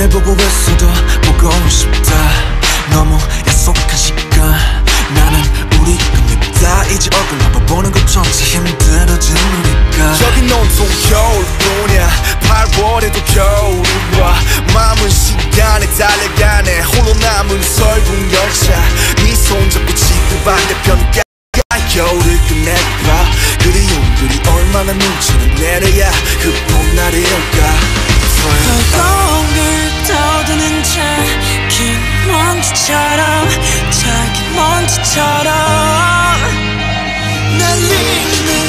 보고 있어도 보고 싶다. 너무 약속한 시간 나는 우리 겁니다. 이제 얼굴 한번 보는 것조차 힘들어진 우리가. 여긴 온통 겨울뿐이야. 8월에도 겨울이 와. 마음은 시간에 달려가네. 홀로 남은 설국 열차. 네 손잡고 지구 반대편 겨울을 끝내봐. 그리움들이 얼마나 눈치를 내려야 그 봄날이 올까. 허공을 떠도는 작은 먼지처럼 작은 먼지처럼 날리는